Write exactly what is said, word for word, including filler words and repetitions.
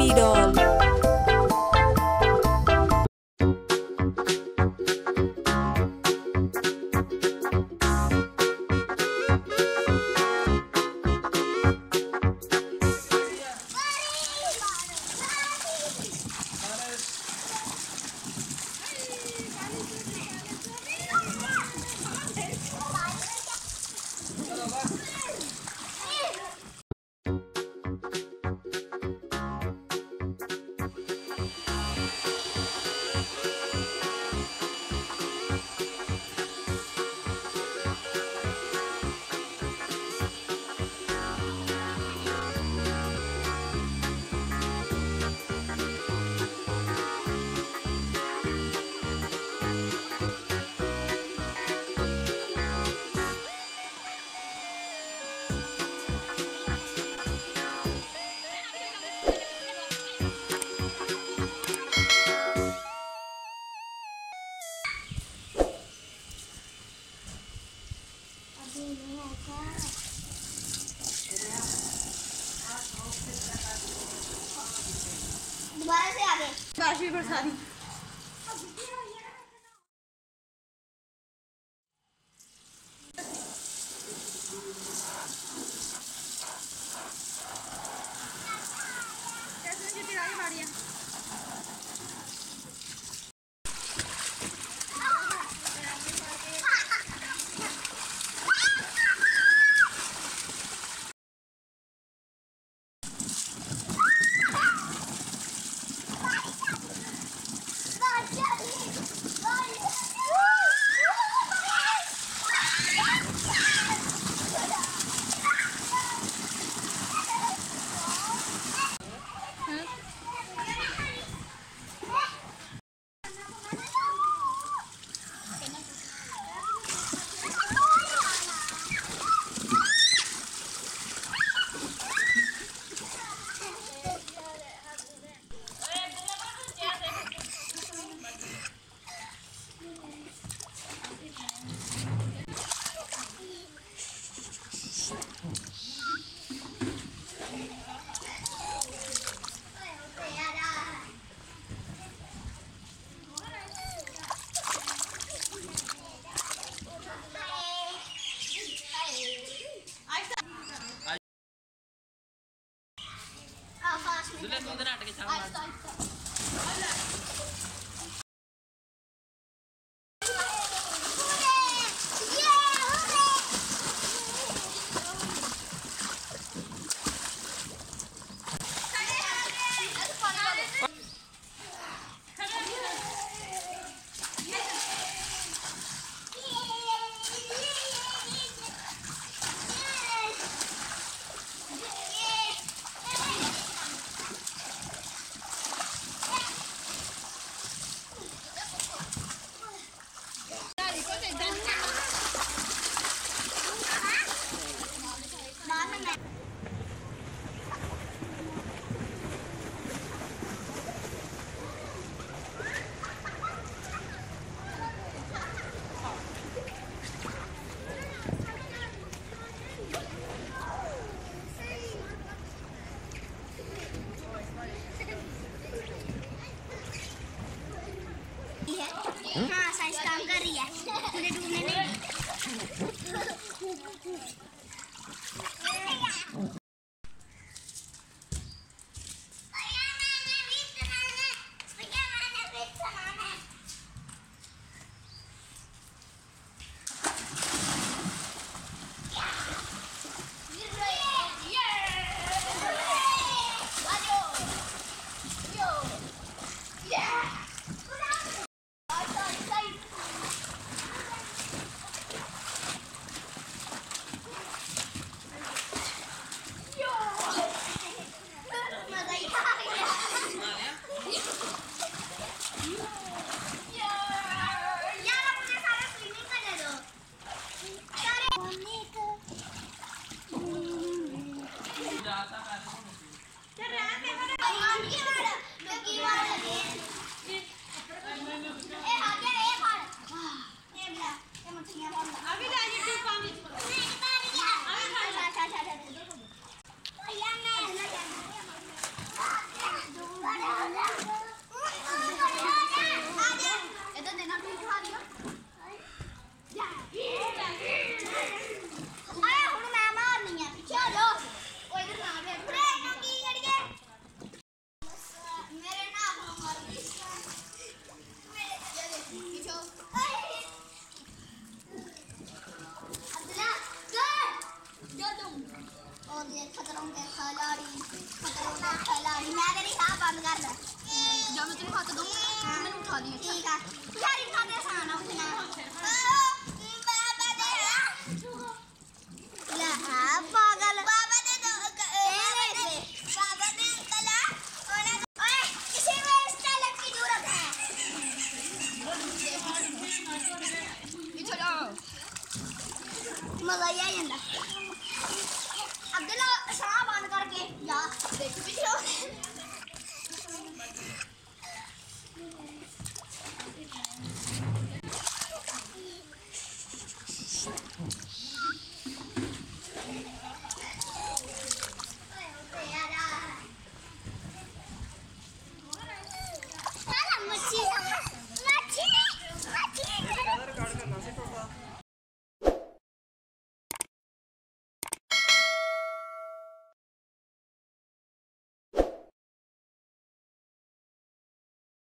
Baby doll. दोबारा से आगे काशी बरसाती कैसे जीती आगे गाड़ियाँ मैं तेरी साह बंद कर दा जब मैं तेरे हाथ दो मैंने उठा लिया ठीक है यार इतना दे आसान है उठना बाबा दे ला आ पागल बाबा दे दो बाबा दे बाबा दे कला ओए किसी को इस टैलेंट की जरूरत है ये चलो मजा ही आ जाता अब्दुल्ला साह बंद करके जा देख पीछे